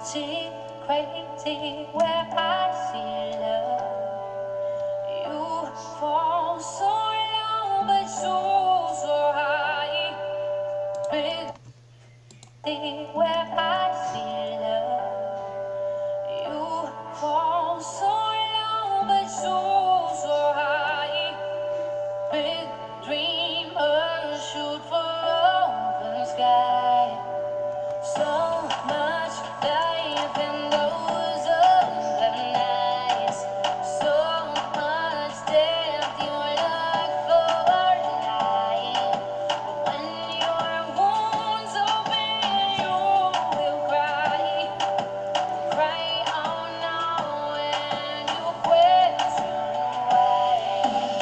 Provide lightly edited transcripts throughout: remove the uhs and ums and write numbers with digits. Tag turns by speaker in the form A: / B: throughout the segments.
A: crazy, crazy where I see love. You fall so low, but so high. Crazy where I see love. You fall so low, but so high. Big dreamers shoot for open sky. So much life in those open eyes. So much depth you look for life. But when your wounds open, you will cry. Cry on now and you question why.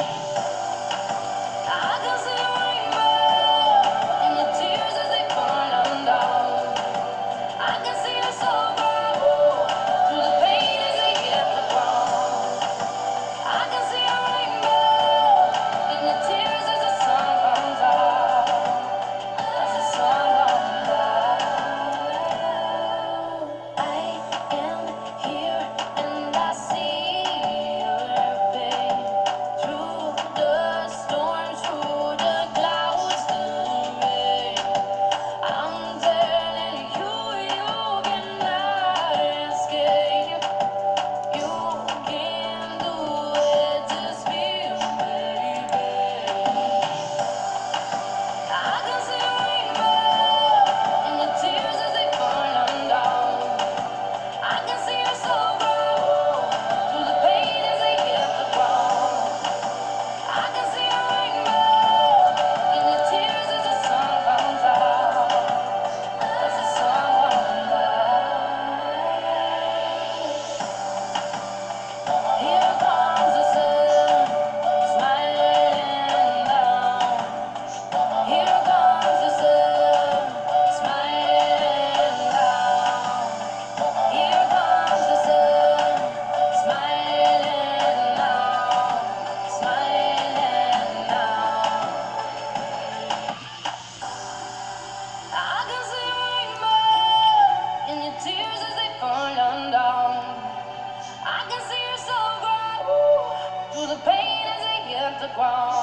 A: I can see a rainbow in your tears as they fall on down. I can see your soul grow through the pain as they hit the ground. I can see a rainbow in your tears as the sun comes out. As the sun comes out. I am here and I see your pain through the storm, through the clouds, the rain. I'm telling you, you cannot escape. You can do it, just feel, baby. I can see a rainbow in your tears as they fall on down. I can see your soul grow through the pain as they hit the ground. I can see a rainbow in your tears as the sun comes out. As the sun comes out. Here comes the sun, smiling down. Here comes the sun, smiling down. Here comes the sun, smiling down, smiling down. I can see a rainbow in your tears as they fall on down. I can see your soul grow through the pain as they hit the ground.